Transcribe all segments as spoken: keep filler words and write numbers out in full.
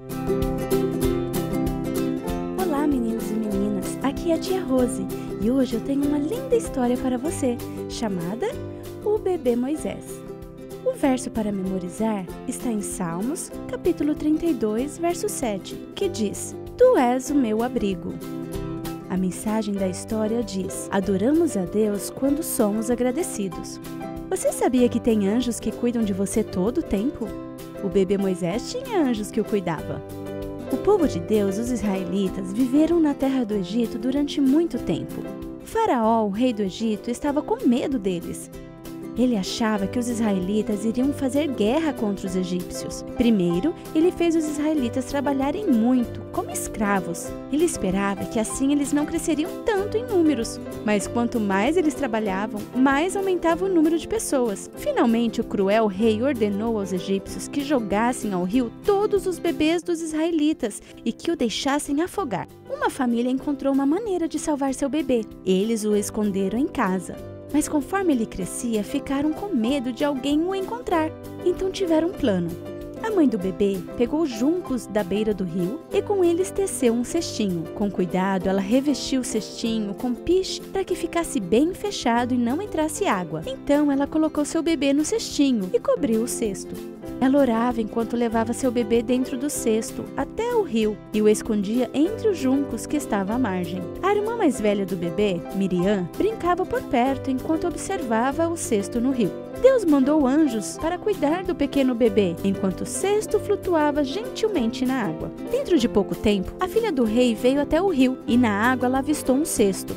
Olá, meninos e meninas, aqui é a tia Rose e hoje eu tenho uma linda história para você, chamada O Bebê Moisés. O verso para memorizar está em Salmos, capítulo trinta e dois, verso sete, que diz: Tu és o meu abrigo. A mensagem da história diz: adoramos a Deus quando somos agradecidos. Você sabia que tem anjos que cuidam de você todo o tempo? O bebê Moisés tinha anjos que o cuidavam. O povo de Deus, os israelitas, viveram na terra do Egito durante muito tempo. Faraó, o rei do Egito, estava com medo deles. Ele achava que os israelitas iriam fazer guerra contra os egípcios. Primeiro, ele fez os israelitas trabalharem muito, como escravos. Ele esperava que assim eles não cresceriam tanto em números. Mas quanto mais eles trabalhavam, mais aumentava o número de pessoas. Finalmente, o cruel rei ordenou aos egípcios que jogassem ao rio todos os bebês dos israelitas e que o deixassem afogar. Uma família encontrou uma maneira de salvar seu bebê. Eles o esconderam em casa. Mas conforme ele crescia, ficaram com medo de alguém o encontrar. Então tiveram um plano. A mãe do bebê pegou juncos da beira do rio e com eles teceu um cestinho. Com cuidado, ela revestiu o cestinho com piche para que ficasse bem fechado e não entrasse água. Então ela colocou seu bebê no cestinho e cobriu o cesto. Ela orava enquanto levava seu bebê dentro do cesto até o rio e o escondia entre os juncos que estavam à margem. A irmã mais velha do bebê, Miriam, brincava por perto enquanto observava o cesto no rio. Deus mandou anjos para cuidar do pequeno bebê, enquanto o cesto flutuava gentilmente na água. Dentro de pouco tempo, a filha do rei veio até o rio e na água ela avistou um cesto.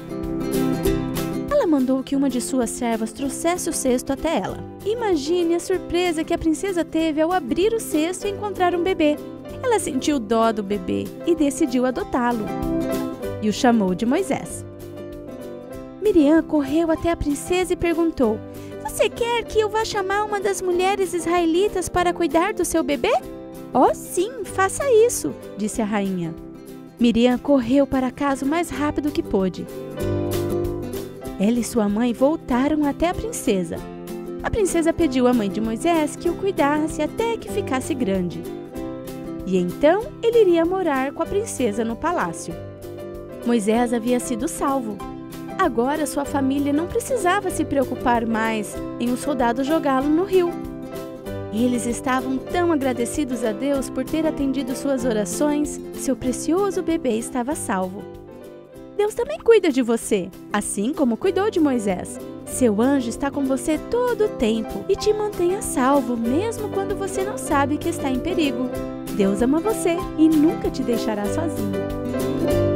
Ela mandou que uma de suas servas trouxesse o cesto até ela. Imagine a surpresa que a princesa teve ao abrir o cesto e encontrar um bebê. Ela sentiu dó do bebê e decidiu adotá-lo. E o chamou de Moisés. Miriam correu até a princesa e perguntou: Você quer que eu vá chamar uma das mulheres israelitas para cuidar do seu bebê? Oh, sim, faça isso, disse a rainha. Miriam correu para casa o mais rápido que pôde. Ela e sua mãe voltaram até a princesa. A princesa pediu à mãe de Moisés que o cuidasse até que ficasse grande. E então ele iria morar com a princesa no palácio. Moisés havia sido salvo. Agora sua família não precisava se preocupar mais em um soldado jogá-lo no rio. Eles estavam tão agradecidos a Deus por ter atendido suas orações, seu precioso bebê estava salvo. Deus também cuida de você, assim como cuidou de Moisés. Seu anjo está com você todo o tempo e te mantém a salvo, mesmo quando você não sabe que está em perigo. Deus ama você e nunca te deixará sozinho.